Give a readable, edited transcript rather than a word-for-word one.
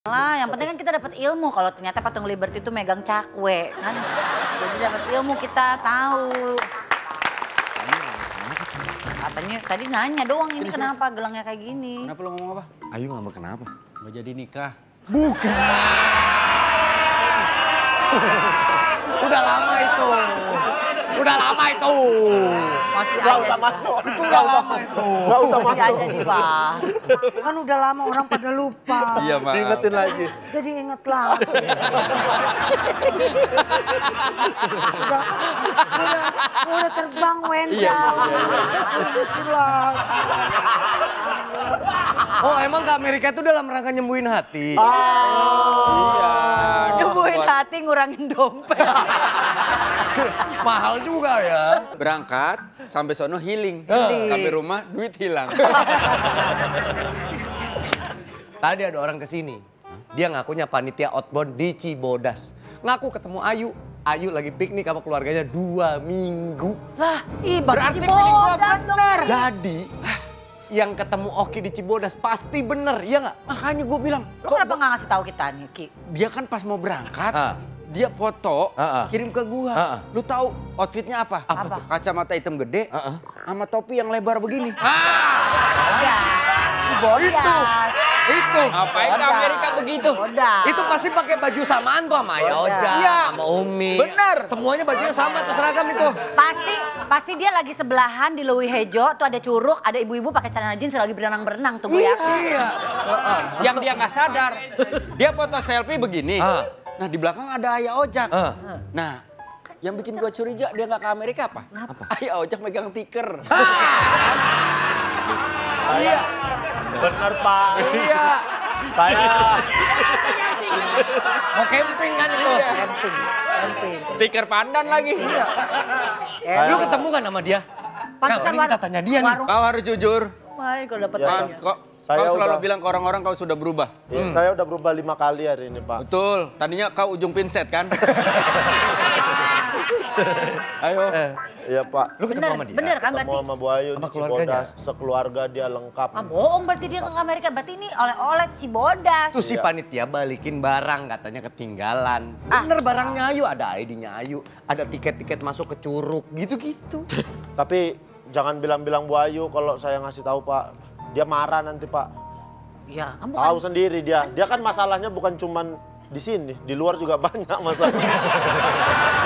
Lah, yang penting kan kita dapat ilmu kalau ternyata patung Liberty itu megang cakwe kan. Jadi dapat ilmu kita tahu. Katanya tadi nanya doang ini kenapa gelangnya kayak gini. Kenapa lo ngomong apa? Ayu ngambek kenapa? Nggak jadi nikah. Bukan. Udah lama itu. Udah lama itu. Masih Gak aja usah di masuk. Itu udah lama itu. Gak usah Masih masuk. aja di bar. Kan udah lama orang pada lupa. Iya, Mak. Diingetin lagi. Jadi inget lagi. udah terbang Wenda. Ingetin lagi. Oh emang ke Amerika itu dalam rangka nyembuhin hati? Iya. Nyembuhin hati, ngurangin dompet. Mahal juga ya. Berangkat, sampai sono healing. Sampai rumah, duit hilang. Tadi ada orang kesini. Dia ngakunya panitia outbound di Cibodas. Ngaku ketemu Ayu. Ayu lagi piknik sama keluarganya 2 minggu. Lah, ih berarti feeling gua bener. Jadi yang ketemu Oki di Cibodas pasti bener, iya nggak? Makanya gue bilang, Lo kenapa nggak ngasih tahu kita nih, Ki? dia kan pas mau berangkat, Ah. dia foto, kirim ke gua. Ah. Lu tahu outfitnya apa? Apa tuh? Kacamata hitam gede, sama topi yang lebar begini. Ya, Cibodas. Itu. Ngapain ke Amerika begitu? Cibodas. Itu pasti pakai baju samaan tuh sama Aya Oja, Iya. sama Umi. Bener. Semuanya bajunya sama tuh seragam itu. Pasti dia lagi sebelahan di Lewi Hejo, tuh ada curug, ada ibu-ibu pakai celana jeans lagi berenang-berenang tuh gue yakin. Iya. Yang dia nggak sadar, dia foto selfie begini. Ah. Nah di belakang ada Ayah Ojak. Ah. Nah yang bikin gua curiga dia nggak ke Amerika apa? Kenapa? Ayah Ojak megang tiker. Iya. Bener Pak. Iya. Saya Mau camping kan itu. Tiker pandan lagi. Lu ketemu kan sama dia? Pantesan Nah, ini kita tanya dia nih. warung- Kau harus jujur. Wah, kalau dapat Ya, tanya. Saya Kau selalu udah- bilang ke orang-orang kau sudah berubah. saya udah berubah 5 kali hari ini Pak. Betul. Tadinya kau ujung pinset kan? Ayo. Iya Pak. Lu ketemu sama dia? Bener kan Ketemu berarti? sama Bu Ayu Sama di keluarganya? Cibodas. Sekeluarga dia lengkap. Ah bohong berarti dia ke Amerika, berarti ini oleh-oleh Cibodas. Terus si Iya. panitia balikin barang katanya ketinggalan. Bener barangnya Ayu, ada ID-nya Ayu, ada tiket-tiket masuk ke Curug, gitu-gitu. Tapi jangan bilang-bilang Bu Ayu kalau saya ngasih tahu Pak. Dia marah nanti Pak. Ya, kamu Tahu sendiri dia. Dia kan masalahnya bukan cuman di sini, di luar juga banyak masalah.